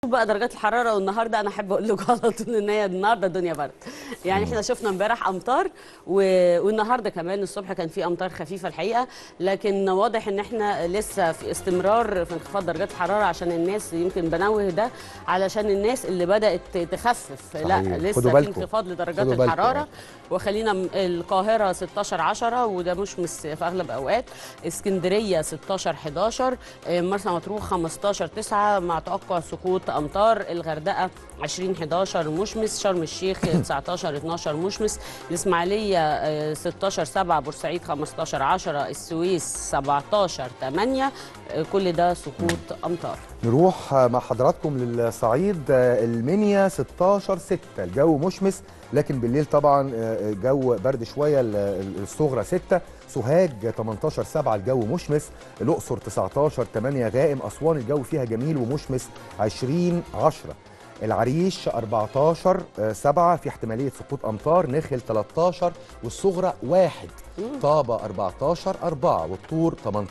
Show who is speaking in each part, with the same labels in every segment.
Speaker 1: بقى درجات الحراره والنهارده انا احب اقول لكم على طول ان هي النهارده الدنيا برد. يعني احنا شفنا امبارح امطار والنهارده كمان الصبح كان في امطار خفيفه الحقيقه، لكن واضح ان احنا لسه في استمرار في انخفاض درجات الحراره. عشان الناس يمكن بنوه ده علشان الناس اللي بدات تخفف، لا لسه في انخفاض لدرجات الحراره. وخلينا القاهره 16-10 وده مشمس في اغلب اوقات، اسكندريه 16-11، مرسى مطروح 15-9 مع توقع سقوط امطار، الغردقه 20-11 مشمس، شرم الشيخ 19-12 مشمس، الاسماعيليه 16-7، بورسعيد 15-10، السويس 17-8، كل ده سقوط امطار.
Speaker 2: نروح مع حضراتكم للصعيد، المنيا 16-6 الجو مشمس، لكن بالليل طبعا جو برد شويه، الصغرى 6، سوهاج 18-7 الجو مشمس، الاقصر 19-8 غائم، اسوان الجو فيها جميل ومشمس 20-10، العريش 14-7 في احتماليه سقوط امطار، نخل 13 والصغرى 1، طابه 14-4 والطور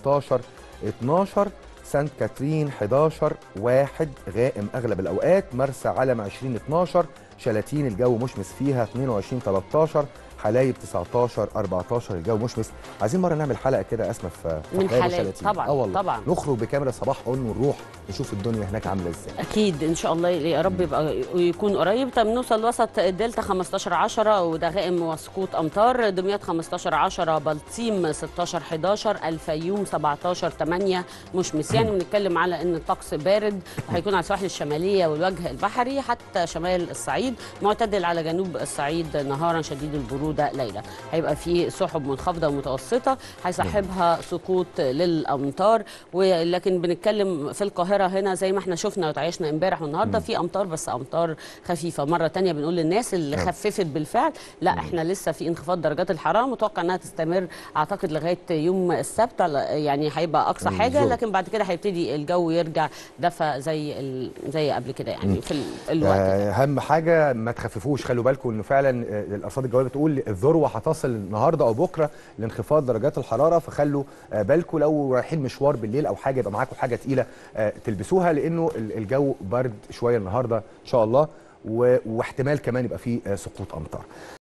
Speaker 2: 18-12، سانت كاترين 11-1 غائم اغلب الاوقات، مرسى علم 20-12، شلاتين الجو مشمس فيها 22-13، حلايب 19-14 الجو مشمس. عايزين مره نعمل حلقه كده اسمه في
Speaker 1: من حلايب طبعا.
Speaker 2: والله
Speaker 1: طبعا
Speaker 2: نخرج بكاميرا صباح اون ونروح نشوف الدنيا هناك عامله ازاي.
Speaker 1: اكيد ان شاء الله يا رب يبقى يكون قريب. طب نوصل وسط الدلتا 15-10 وده غائم وسقوط امطار، دمياط 15-10، بلطيم 16-11، الفيوم 17-8 مشمس. يعني بنتكلم على ان الطقس بارد هيكون على السواحل الشماليه والوجه البحري حتى شمال الصعيد، معتدل على جنوب الصعيد نهارا، شديد البروده ليلا. هيبقى في سحب منخفضه ومتوسطه هيصاحبها سقوط للامطار، ولكن بنتكلم في القاهره هنا زي ما احنا شفنا وتعايشنا امبارح والنهارده في امطار، بس امطار خفيفه. مره ثانيه بنقول للناس اللي خففت بالفعل لا احنا لسه في انخفاض درجات الحراره، متوقع انها تستمر اعتقد لغايه يوم السبت، يعني هيبقى اقصى حاجه، لكن بعد كده هيبتدي الجو يرجع دفى زي قبل كده يعني في الوقت ده.
Speaker 2: اهم حاجه ما تخففوش، خلوا بالكم انه فعلا الارصاد الجويه بتقول الذروه هتصل النهارده او بكره لانخفاض درجات الحراره، فخلوا بالكم لو رايحين مشوار بالليل او حاجه يبقى معاكم حاجه تقيله تلبسوها، لانه الجو برد شويه النهارده ان شاء الله، واحتمال كمان يبقى فيه سقوط امطار.